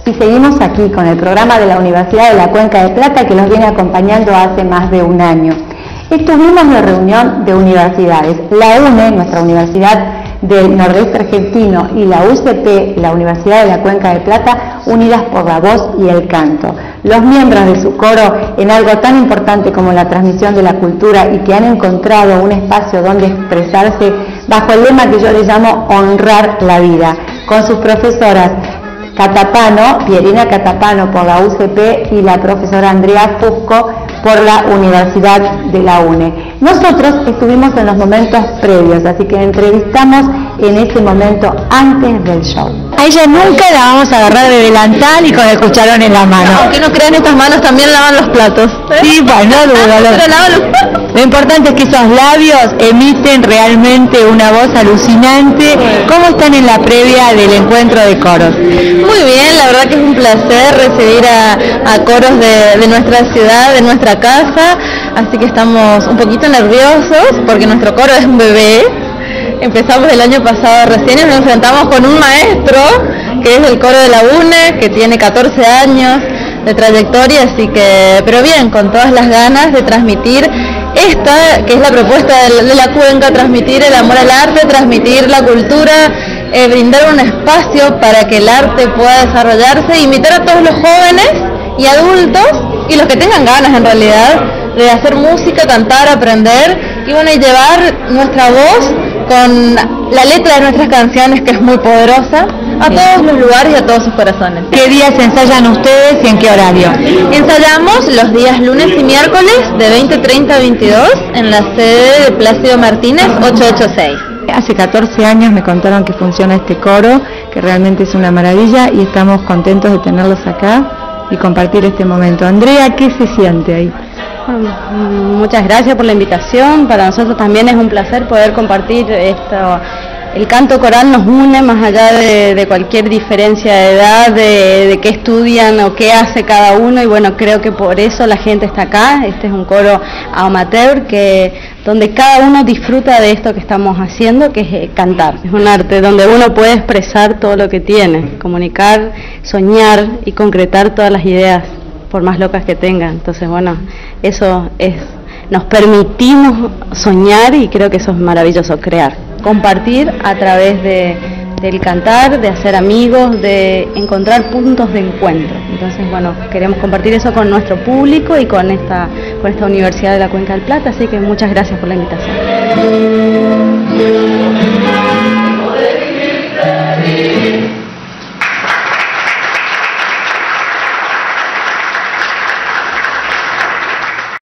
Y seguimos aquí con el programa de la Universidad de la Cuenca de Plata que los viene acompañando hace más de un año. Estuvimos en la reunión de universidades. La UNE, nuestra Universidad del Nordeste Argentino, y la UCP, la Universidad de la Cuenca de Plata, unidas por la voz y el canto. Los miembros de su coro, en algo tan importante como la transmisión de la cultura, y que han encontrado un espacio donde expresarse bajo el lema que yo le llamo honrar la vida, con sus profesoras Catapano, Pierina Catapano por la UCP y la profesora Andrea Fusco por la Universidad de la UNE. Nosotros estuvimos en los momentos previos, así que entrevistamos en ese momento antes del show. A ella nunca la vamos a agarrar de delantal y con el cucharón en la mano. Aunque no crean, estas manos también lavan los platos. Sí, bueno, lo importante es que esos labios emiten realmente una voz alucinante. ¿Cómo están en la previa del encuentro de coros? Muy bien, la verdad que es un placer recibir a coros de nuestra ciudad, de nuestra casa, así que estamos un poquito nerviosos porque nuestro coro es un bebé. Empezamos el año pasado recién y nos enfrentamos con un maestro que es el coro de la UNE, que tiene 14 años de trayectoria, así que, pero bien, con todas las ganas de transmitir esta, que es la propuesta de la Cuenca, transmitir el amor al arte, transmitir la cultura, brindar un espacio para que el arte pueda desarrollarse, invitar a todos los jóvenes y adultos, y los que tengan ganas en realidad, de hacer música, cantar, aprender, y bueno, y llevar nuestra voz con la letra de nuestras canciones, que es muy poderosa, a todos los lugares y a todos sus corazones. ¿Qué días ensayan ustedes y en qué horario? Ensayamos los días lunes y miércoles de 20:30 a 22 en la sede de Plácido Martínez 886. Hace 14 años me contaron que funciona este coro, que realmente es una maravilla, y estamos contentos de tenerlos acá y compartir este momento. Andrea, ¿qué se siente ahí? Muchas gracias por la invitación. Para nosotros también es un placer poder compartir esto. El canto coral nos une más allá de cualquier diferencia de edad, de qué estudian o qué hace cada uno, y bueno, creo que por eso la gente está acá. Este es un coro amateur donde cada uno disfruta de esto que estamos haciendo, que es cantar. Es un arte donde uno puede expresar todo lo que tiene, comunicar, soñar y concretar todas las ideas, por más locas que tengan. Entonces, bueno, eso es, nos permitimos soñar, y creo que eso es maravilloso, crear, compartir a través del cantar, de hacer amigos, de encontrar puntos de encuentro. Entonces, bueno, queremos compartir eso con nuestro público y con esta Universidad de la Cuenca del Plata, así que muchas gracias por la invitación.